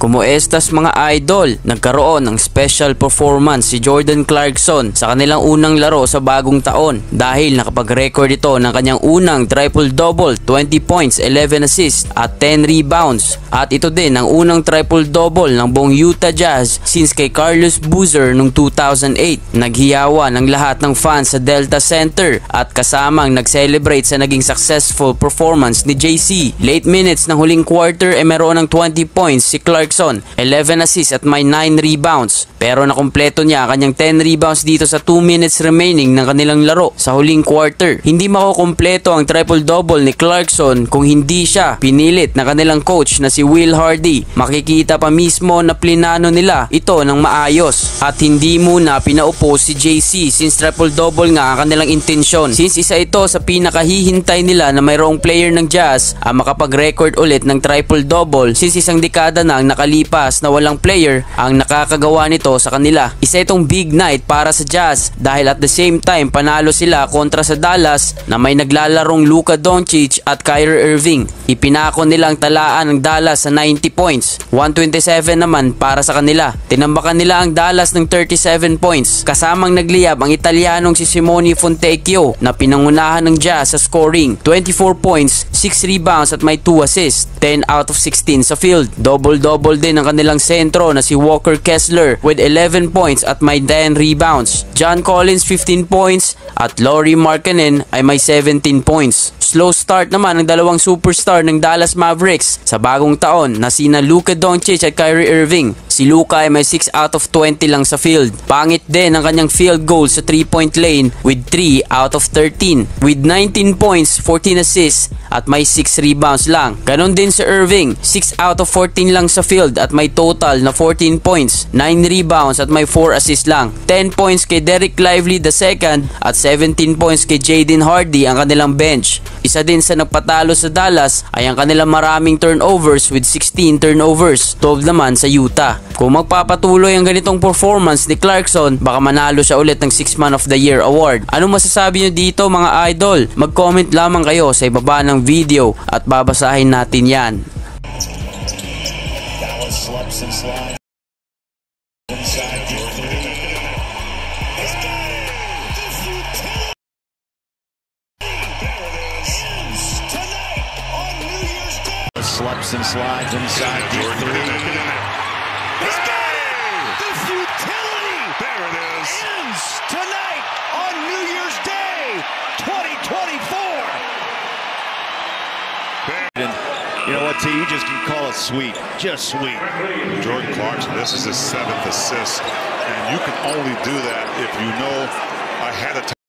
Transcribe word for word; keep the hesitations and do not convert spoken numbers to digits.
Kumuestas mga idol, nagkaroon ng special performance si Jordan Clarkson sa kanilang unang laro sa bagong taon dahil nakapag-record ito ng kanyang unang triple-double, twenty points, eleven assists at ten rebounds. At ito din ang unang triple-double ng buong Utah Jazz since kay Carlos Boozer noong two thousand eight. Naghiyawan ng lahat ng fans sa Delta Center at kasamang nag-celebrate sa naging successful performance ni J C. Late minutes ng huling quarter e eh meron ng twenty points si Clarkson, eleven assists at may nine rebounds. Pero nakumpleto niya kanyang ten rebounds dito sa two minutes remaining ng kanilang laro sa huling quarter. Hindi makukumpleto ang triple-double ni Clarkson kung hindi siya pinilit na kanilang coach na si Will Hardy. Makikita pa mismo na plinano nila ito ng maayos at hindi muna pinaupo si J C since triple-double nga ang kanilang intensyon. Since isa ito sa pinakahihintay nila na mayroong player ng Jazz ang makapag-record ulit ng triple-double since isang dekada na ang nakalipas na walang player ang nakakagawa nito sa kanila. Isa itong big night para sa Jazz dahil at the same time panalo sila kontra sa Dallas na may naglalarong Luka Doncic at Kyrie Irving. Ipinako nilang talaan ng Dallas sa ninety points, one twenty-seven naman para sa kanila. Tinambakan nila ang Dallas ng thirty-seven points. Kasamang nagliyab ang Italianong si Simone Fontecchio na pinangunahan ng Jazz sa scoring, twenty-four points, six rebounds at may two assists, ten out of sixteen sa field. Double-double din ang kanilang sentro na si Walker Kessler with eleven points at may ten rebounds. John Collins fifteen points at Lauri Markkanen ay may seventeen points. Slow start naman ang dalawang superstar ng Dallas Mavericks sa bagong taon na sina Luka Doncic at Kyrie Irving. Si Luka ay may six out of twenty lang sa field. Pangit din ang kanyang field goal sa three point lane with three out of thirteen. With nineteen points, fourteen assists at may six rebounds lang. Ganon din si Irving, six out of fourteen lang sa field at may total na fourteen points, nine rebounds at may four assists lang. ten points kay Derek Lively the second at seventeen points kay Jaden Hardy ang kanilang bench. Isa din sa nagpatalo sa Dallas ay ang kanilang maraming turnovers with sixteen turnovers, twelve naman sa Utah. Kung magpapatuloy ang ganitong performance ni Clarkson, baka manalo siya ulit ng six man of the Year award. Anong masasabi nyo dito mga idol? Mag-comment lamang kayo sa ibaba ng video at babasahin natin yan. Slips and slides inside deep three. This game, the futility, there it is, ends tonight on New Year's Day, twenty twenty-four. And you know what, T? You just can call it sweet, just sweet. Jordan Clarkson, this is his seventh assist, and you can only do that if you know ahead of time.